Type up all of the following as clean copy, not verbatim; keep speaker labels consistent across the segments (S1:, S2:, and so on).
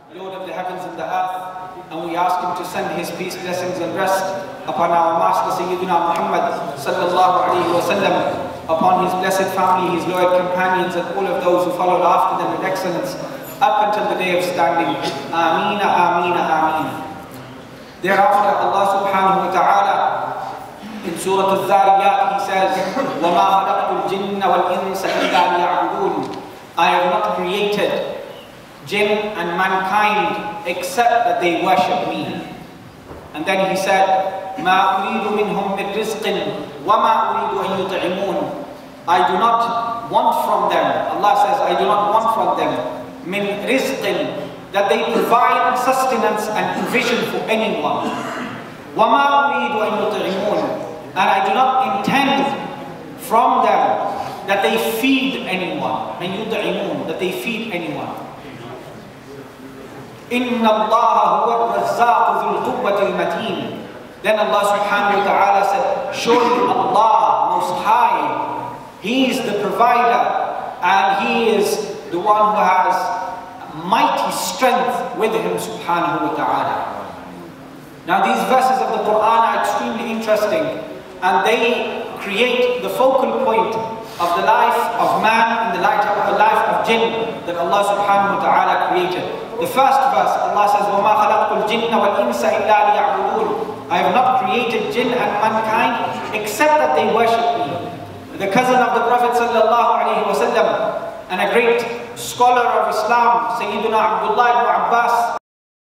S1: Lord of the heavens and the earth, and we ask Him to send His peace, blessings and rest upon our Master Sayyidina Muhammad sallallahu alayhi wa sallam, upon his blessed family, his loyal companions, and all of those who followed after them with excellence up until the day of standing. Ameen, ameen, ameen. Thereafter, Allah subhanahu wa ta'ala in Surah Al-Dhariyat, He says, وَمَا خَلَقْتُ الْجِنَّ وَالْإِنسَ إِلَّا لِيَعْبُدُونَ. I have not created jinn and mankind except that they worship me. And then He said, مَا أُرِيدُ مِنْهُمْ مِنْ رِزْقٍ وَمَا أُرِيدُ أَن يُطْعِمُونَ. I do not want from them, Allah says, I do not want from them مِنْ رِزْقٍ, that they provide sustenance and provision for anyone. وَمَا أُرِيدُ أَن يُطْعِمُونَ. And I do not intend from them that they feed anyone. أَن يُطْعِمُونَ, that they feed anyone. إِنَّ اللَّهَ هُوَ الرَّزَّاقُ ذُو الْقُوَّةِ الْمَتِينِ. Then Allah subhanahu wa ta'ala said, surely Allah Most High, He is the provider and He is the one who has mighty strength with Him subhanahu wa ta'ala. Now these verses of the Quran are extremely interesting, and they create the focal point of the life of man and the life of jinn that Allah subhanahu wa ta'ala created. The first verse, Allah says, وَمَا خَلَقْتُ الْجِنَّ وَالْإِنسَ إِلَّا لِيَعْبُدُونَ. I have not created jinn and mankind except that they worship me. The cousin of the Prophet sallallahu alaihi wasallam and a great scholar of Islam, Sayyidina Abdullah ibn Abbas,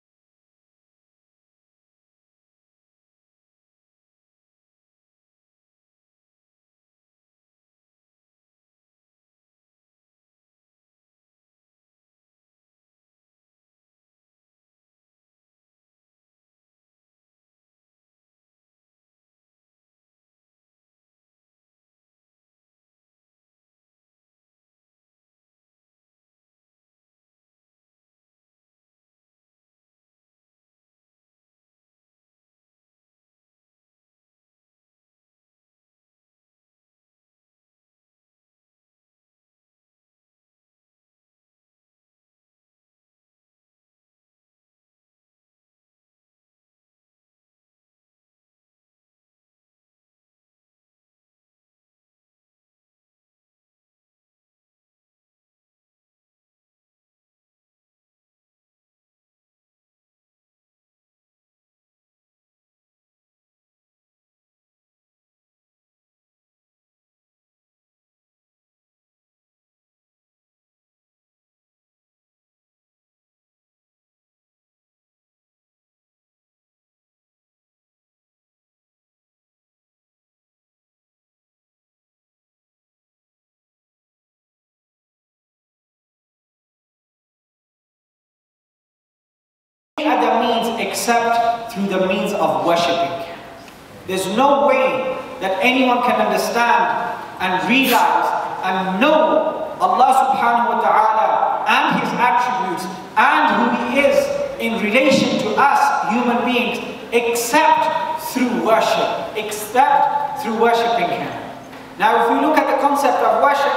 S1: other means except through the means of worshipping. There's no way that anyone can understand and realize and know Allah subhanahu wa ta'ala and His attributes and who He is in relation to us human beings except through worship, except through worshipping Him. Now if we look at the concept of worship,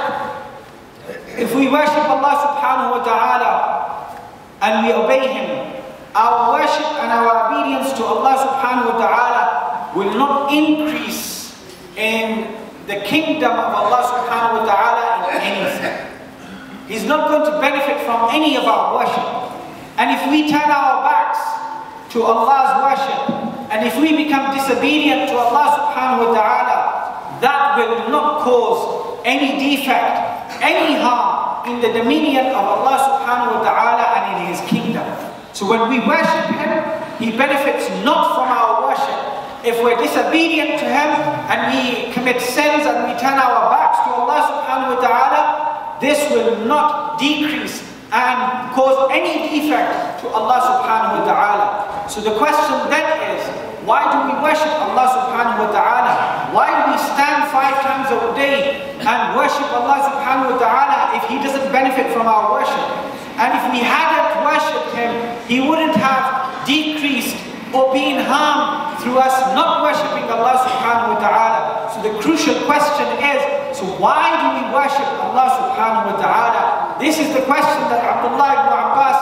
S1: if we worship Allah subhanahu wa ta'ala and we obey Him, our worship and our obedience to Allah subhanahu wa ta'ala will not increase in the kingdom of Allah subhanahu wa ta'ala in anything. He's not going to benefit from any of our worship. And if we turn our backs to Allah's worship, and if we become disobedient to Allah subhanahu wa ta'ala, that will not cause any defect, any harm in the dominion of Allah subhanahu wa ta'ala and in His kingdom. So when we worship Him, He benefits not from our worship. If we're disobedient to Him and we commit sins and we turn our backs to Allah subhanahu wa ta'ala, this will not decrease and cause any defect to Allah subhanahu wa ta'ala. So the question then is, why do we worship Allah subhanahu wa ta'ala? Why do we stand 5 times a day and worship Allah subhanahu wa ta'ala if He doesn't benefit from our worship? And if we hadn't worshipped Him, He wouldn't have decreased or been harmed through us not worshipping Allah subhanahu wa ta'ala. So the crucial question is, so why do we worship Allah subhanahu wa ta'ala? This is the question that Abdullah ibn Abbas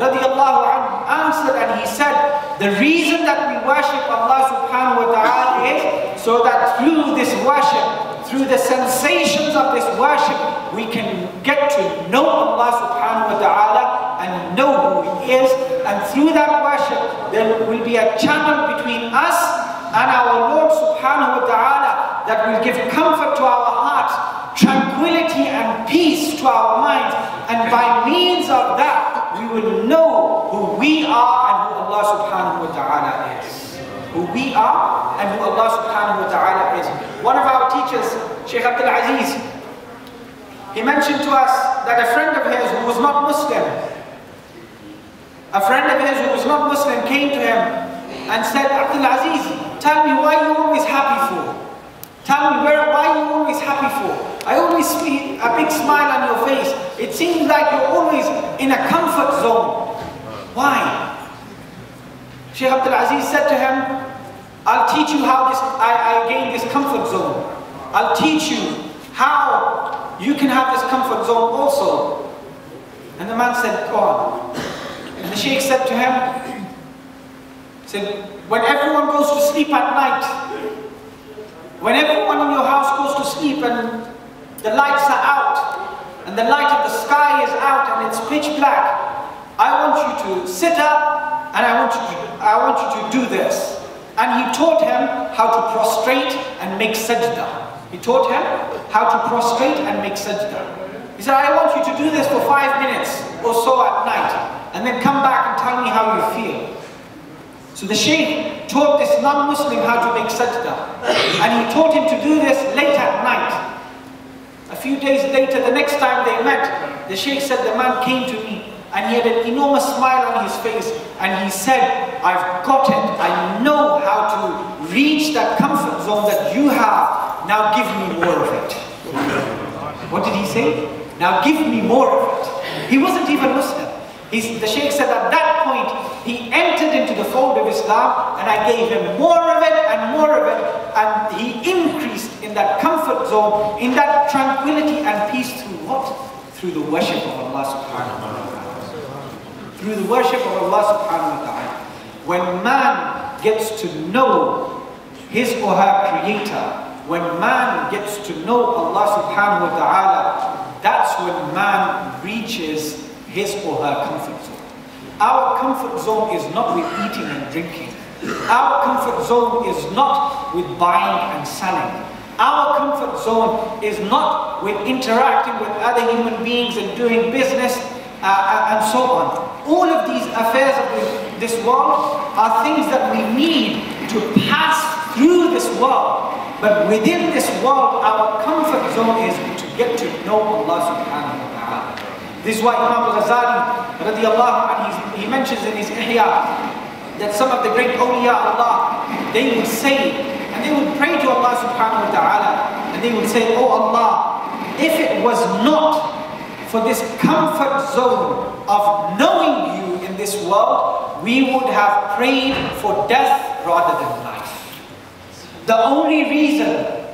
S1: radiallahu anhu answered and he said, the reason that we worship Allah subhanahu wa ta'ala is so that through this worship, through the sensations of this worship, we can get to know Allah subhanahu wa ta'ala and know who He is. And through that worship, there will be a channel between us and our Lord subhanahu wa ta'ala that will give comfort to our hearts, tranquility and peace to our minds. And by means of that, we will know who we are and who Allah subhanahu wa ta'ala is. Who we are and who Allah subhanahu wa ta'ala is. One of our teachers, Shaykh Abdul Aziz, he mentioned to us that a friend of his who was not Muslim, came to him and said, Abdul Aziz, tell me why you always happy for? Tell me why you always happy for? I always see a big smile on your face. It seems like you're always in a comfort zone. Why? Shaykh Abdul Aziz said to him, I'll teach you how I gain this comfort zone. I'll teach you how you can have this comfort zone also. And the man said, go on. And the Shaykh said to him, when everyone goes to sleep at night, when everyone in your house goes to sleep and the lights are out, and the light of the sky is out and it's pitch black, I want you to sit up and I want you to do this. And he taught him how to prostrate and make sajda. He taught him how to prostrate and make sajda. He said, I want you to do this for 5 minutes or so at night, and then come back and tell me how you feel. So the Shaykh taught this non-Muslim how to make sajda, and he taught him to do this late at night. A few days later, the next time they met, the Shaykh said, the man came to me and he had an enormous smile on his face, and he said, I've got it. I know how to reach that comfort zone that you have. Now give me more of it. What did he say? Now give me more of it. He wasn't even Muslim. The Shaykh said at that point, he entered into the fold of Islam, and I gave him more of it and more of it, and he increased in that comfort zone, in that tranquility and peace through what? Through the worship of Allah subhanahu wa ta'ala. Through the worship of Allah subhanahu wa ta'ala. When man gets to know his or her creator, when man gets to know Allah subhanahu wa ta'ala, that's when man reaches his or her comfort zone. Our comfort zone is not with eating and drinking. Our comfort zone is not with buying and selling. Our comfort zone is not with interacting with other human beings and doing business and so on. All of these affairs of this world are things that we need to pass through this world. But within this world, our comfort zone is to get to know Allah subhanahu wa ta'ala. This is why Imam al-Ghazali radiallahu anhu, he mentions in his Ihya that some of the great awliya Allah, they would say, and they would pray to Allah subhanahu wa ta'ala, and they would say, oh Allah, if it was not for this comfort zone of knowing you in this world, we would have prayed for death rather than life. The only reason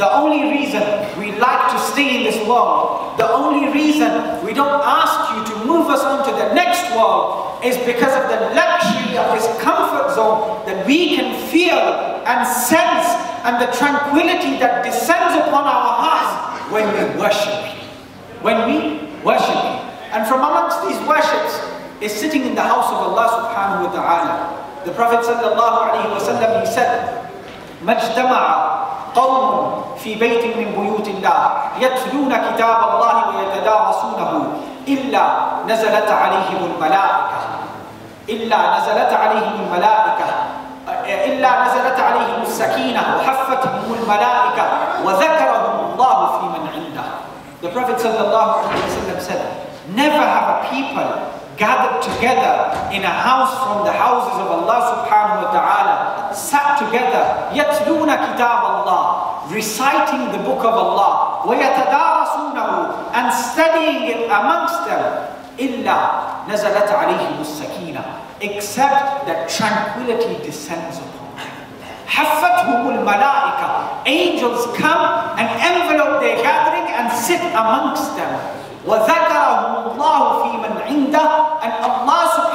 S1: we like to stay in this world, the only reason we don't ask you to move us on to the next world is because of the luxury of this comfort zone that we can feel and sense, and the tranquility that descends upon our hearts when we worship you. When we worship you. And from amongst these worships is sitting in the house of Allah subhanahu wa ta'ala. The Prophet sallallahu alayhi wa sallam, he said, مَجْتَمَعَ قَوْمٌ فِي بَيْتٍ مِّن بُيُوتِ اللَّهِ يَتْلُونَ كِتَابَ اللَّهِ وَيَتَدَارَسُونَهُ إِلَّا نَزَلَتْ عَلَيْهِمُ الْمَلَائِكَةُ إِلَّا نَزَلَتْ عَلَيْهِمُ السَّكِينَةُ وَحَفَّتْهُمُ الْمَلَائِكَةُ وَذَكَرَهُمُ اللَّهُ فِي مَنْ عِنْدَهُ. The Prophet ﷺ said, never have a people gathered together in a house from the houses of Allah subhanahu wa ta'ala, sat together, يَتْلُونَ كِتَابَ اللَّهِ, reciting the book of Allah, وَيَتَدَارَسُونَهُ, and studying it amongst them, إِلَّا نَزَلَتْ عَلَيْهِمُ السَّكِينَةُ, except that tranquility descends upon them. حَفَّتْهُمُ الْمَلَائِكَةُ, angels come and envelope their gathering and sit amongst them. وَذَكَرَهُمُ اللَّهُ فِي مَنْ عِنْدَهُ, and Allah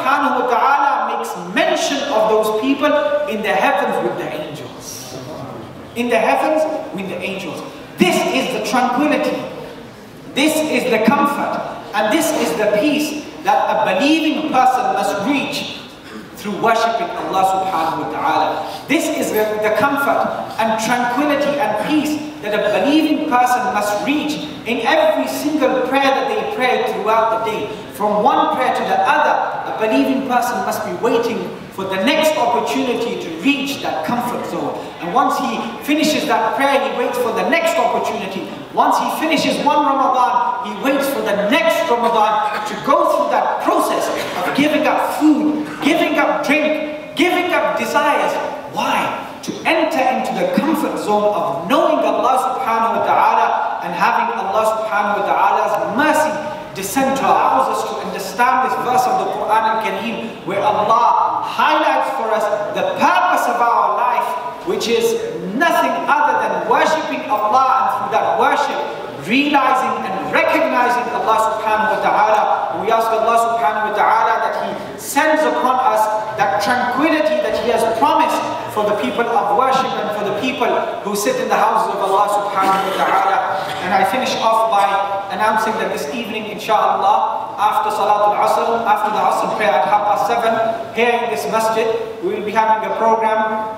S1: in the heavens with the angels. In the heavens with the angels. This is the tranquility. This is the comfort. And this is the peace that a believing person must reach through worshipping Allah subhanahu wa ta'ala. This is the comfort and tranquility and peace that a believing person must reach in every single prayer that they pray throughout the day. From one prayer to the other, a believing person must be waiting for the next opportunity to reach that comfort zone. And once he finishes that prayer, he waits for the next opportunity. Once he finishes one Ramadan, he waits for the next Ramadan to go through that process of giving up food, giving up drink, giving up desires. Why? To enter into the comfort zone of knowing Allah subhanahu wa ta'ala and having Allah subhanahu wa ta'ala's mercy descend to allows us to understand this verse of the Quran al-Kareem, where Allah highlights for us the purpose of our life, which is nothing other than worshipping Allah, and through that worship realizing and recognizing Allah subhanahu wa ta'ala. And we ask Allah subhanahu wa ta'ala that He sends upon us that tranquility that He has promised for the people of worship and for the people who sit in the houses of Allah subhanahu wa ta'ala. And I finish off by announcing that this evening, inshallah, after Salatul Asr, after the Asr prayer at 7:30, here in this masjid, we will be having a program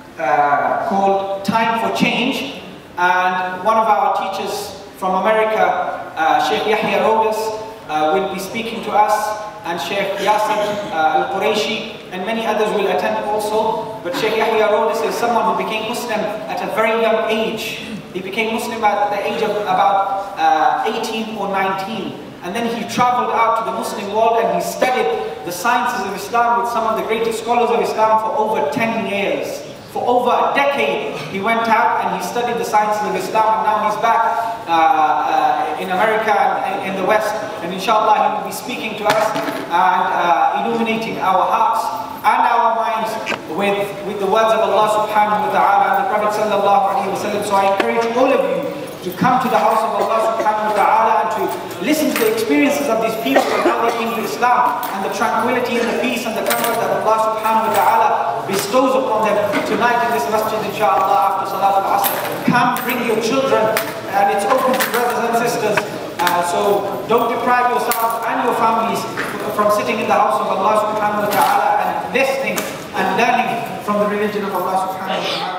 S1: called Time for Change. And one of our teachers from America, Sheikh Yahya Rodis, will be speaking to us, and Sheikh Yasir Al-Quraishi, and many others will attend also. But Sheikh Yahya Rodis is someone who became Muslim at a very young age. He became Muslim at the age of about 18 or 19. And then he traveled out to the Muslim world and he studied the sciences of Islam with some of the greatest scholars of Islam for over 10 years. For over a decade, he went out and he studied the sciences of Islam, and now he's back in America and in the West. And inshallah, he will be speaking to us and illuminating our hearts and our minds with the words of Allah subhanahu wa ta'ala and the Prophet sallallahu alaihi wasallam. So I encourage all of you to come to the house of Allah subhanahu wa ta'ala and to listen to the experiences of these people and how they came to Islam, and the tranquility and the peace and the comfort that Allah subhanahu wa ta'ala bestows upon them tonight in this masjid, inshallah, after Salatul Asr. Come, bring your children, and it's open to brothers and sisters. So don't deprive yourselves and your families from sitting in the house of Allah subhanahu wa ta'ala and listening and learning from the religion of Allah subhanahu wa ta'ala.